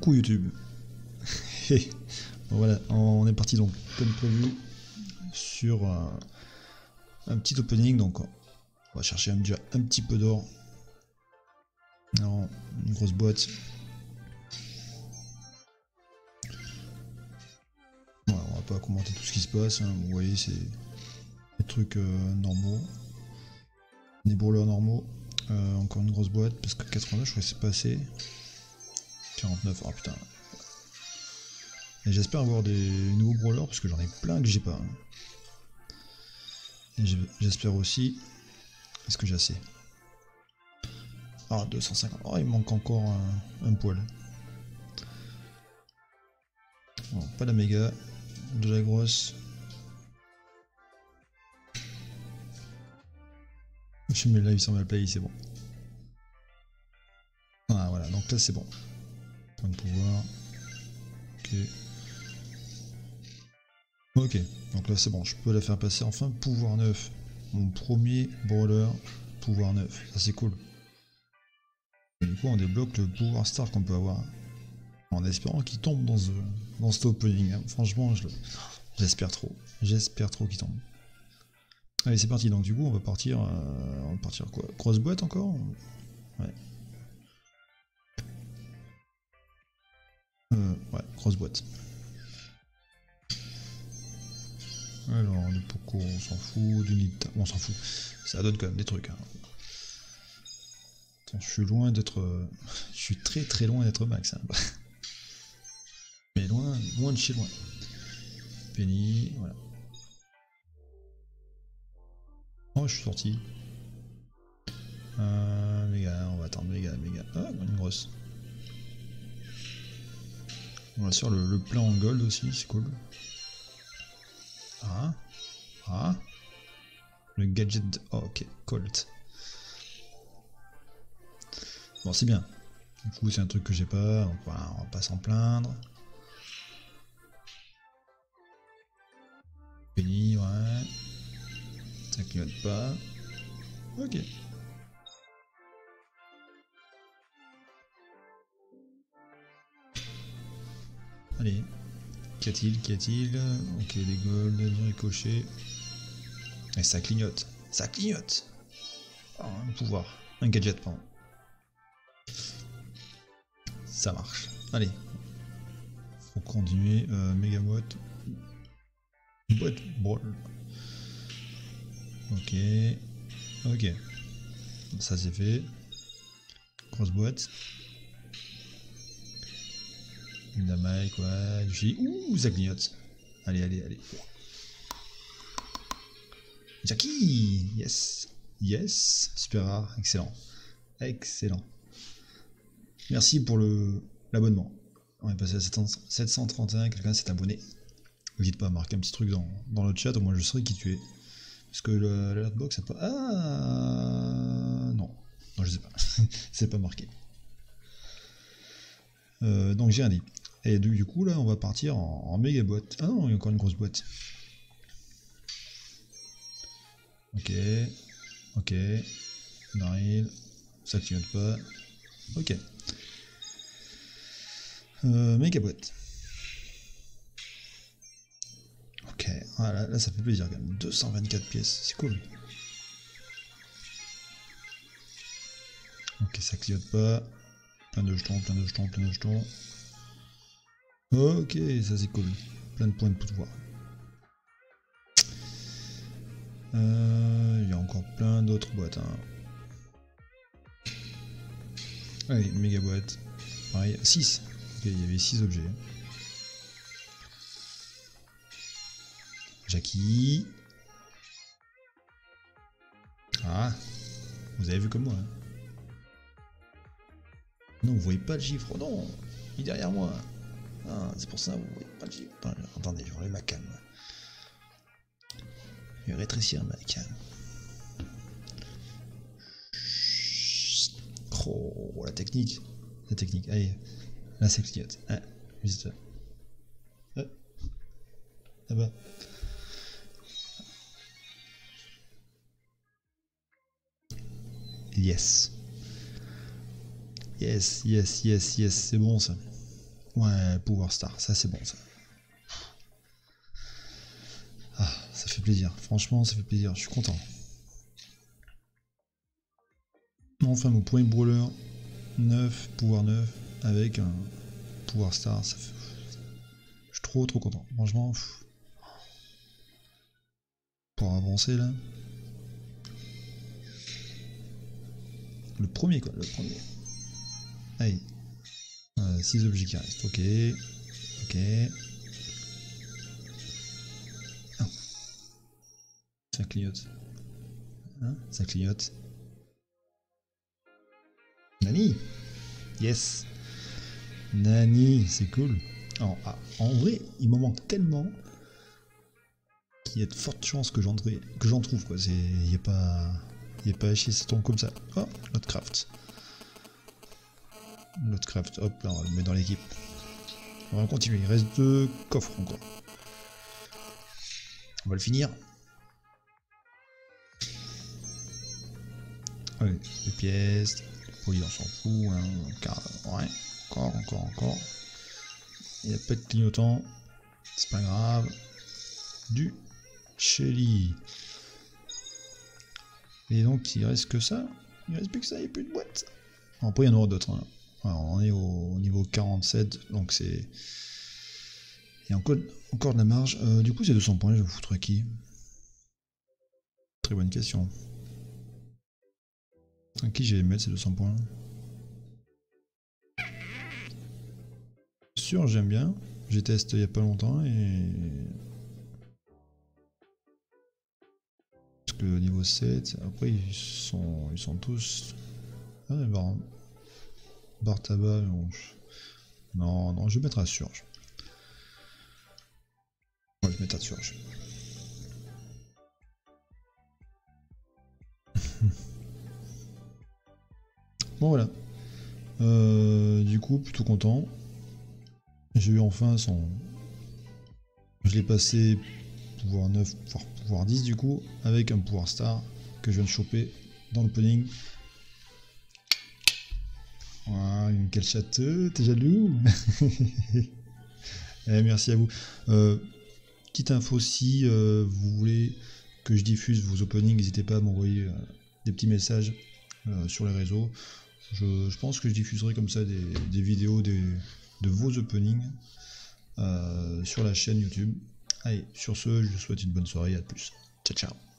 Coucou YouTube. Bon, voilà, on est parti donc comme prévu sur un petit opening, donc on va chercher déjà un petit peu d'or. Non, une grosse boîte. Voilà, on va pas commenter tout ce qui se passe, hein. Vous voyez, c'est des trucs normaux, des brawlers normaux. Encore une grosse boîte parce que 89 je crois que c'est pas assez. 49, oh putain. Et j'espère avoir des nouveaux brawlers parce que j'en ai plein que j'ai pas. Et j'espère aussi. Est-ce que j'ai assez? Ah, 250. Oh, il me manque encore un poil. Bon, pas la méga. De la grosse. Je mets le live sur ma play, c'est bon. Ah, voilà, donc là c'est bon. Point de pouvoir. Ok. Ok, donc là c'est bon, je peux la faire passer enfin. Pouvoir 9. Mon premier brawler, pouvoir 9. Ça c'est cool. Et du coup on débloque le pouvoir star qu'on peut avoir. En espérant qu'il tombe dans ce opening. Hein. Franchement, j'espère trop. J'espère trop qu'il tombe. Allez, c'est parti. Donc du coup, on va partir quoi? Grosse boîte encore? Ouais. Ouais, grosse boîte. Alors, du Poco, on s'en fout. Du Nita, on s'en fout. Ça donne quand même des trucs. Hein. Attends, je suis loin d'être... je suis très très loin d'être max. Hein. Mais loin de chez loin. Penny, voilà. Oh, je suis sorti. Méga, on va attendre méga. Ah, une grosse. On va sur le plein en gold aussi, c'est cool. Ah. Le gadget de... Oh, ok, Colt. Bon, c'est bien. Du coup, c'est un truc que j'ai pas, donc voilà, on va pas s'en plaindre. Penny, ouais. Ça clignote pas. Ok. Allez. Qu'y a-t-il? Ok, des golds, du ricochet. Et ça clignote. Ça clignote. Oh, un pouvoir. Un gadget, pardon. Ça marche. Allez. Faut continuer. Méga boîte. Boîte brawl. Ok. Ok. Ça c'est fait. Grosse boîte. Dynamite, ouais. Ouh, ça clignote. Allez. Jackie! Yes! Super rare, excellent. Merci pour l'abonnement. On est passé à 731, quelqu'un s'est abonné. N'hésite pas à marquer un petit truc dans le chat, au moins je saurai qui tu es. Parce que l'alert-box a pas... Ah non, je sais pas. C'est pas marqué. Donc j'ai rien dit. Et du coup là on va partir en méga boîte. Ah non, il y a encore une grosse boîte. Ok. Daryl. Ça clignote pas. Ok. Méga boîte. Ok. Ah, là ça fait plaisir quand même. 224 pièces. C'est cool. Ok, ça clignote pas. Plein de jetons. Ok, ça c'est cool. Plein de points de pouvoir. Il y a encore plein d'autres boîtes. Hein. Allez, méga boîte. Pareil, 6. Ok, il y avait 6 objets. Jackie. Ah, vous avez vu comme moi. Hein. Non, vous voyez pas le chiffre. Oh non, il est derrière moi. Ah, c'est pour ça, vous voyez pas le chiffre. Attendez, je vais enlever ma cam. Je vais rétrécir ma cam. Oh, la technique. Allez, là c'est clignote. Ah, juste là. Ah, là-bas. Yes, c'est bon ça. Ouais, Power Star, ça c'est bon ça. Ah, ça fait plaisir. Franchement, ça fait plaisir. Je suis content. Enfin, mon premier brawler 9, pouvoir 9, avec un Power Star. Ça fait... Je suis trop content. Franchement, pour avancer là. Le premier quoi, le premier. Allez. 6 objets qui restent. Ok. Ok. Ah. Ça clignote. Hein, ça clignote. Nani. Yes. Nani, c'est cool. Alors, en vrai, il m'en manque tellement qu'il y a de fortes chances que j'en trouve quoi. Il n'y a pas à chier, ça tombe comme ça. Oh, Lootcraft. Lootcraft, hop, là on va le mettre dans l'équipe. On va continuer, il reste 2 coffres encore. On va le finir. Allez, 2 pièces. Poli, on s'en fout. Hein. Ouais, encore. Il n'y a pas de clignotant. C'est pas grave. Du Shelly. Et donc il reste que ça. Il reste plus que ça, il n'y a plus de boîte. Après il y en aura d'autres. Hein. Alors, on est au niveau 47, donc c'est... Il y a encore de la marge. Du coup, ces 200 points, je vais vous foutre à qui? Très bonne question. À qui je vais mettre ces 200 points? Sûr, j'aime bien. J'ai testé il n'y a pas longtemps et... Parce que niveau 7, après ils sont tous... Ah, bar tabac, non, je vais mettre à Surge. Ouais, je vais mettre à Surge. Bon voilà. Du coup, plutôt content. J'ai eu enfin son... Je l'ai passé pouvoir 9, pouvoir 10 du coup, avec un pouvoir star que je viens de choper dans l'opening. Waouh, quel château, t'es jaloux? Merci à vous. Petite info, si vous voulez que je diffuse vos openings, n'hésitez pas à m'envoyer des petits messages sur les réseaux. Je pense que je diffuserai comme ça des vidéos de vos openings sur la chaîne YouTube. Allez, sur ce, je vous souhaite une bonne soirée, à plus. Ciao, ciao.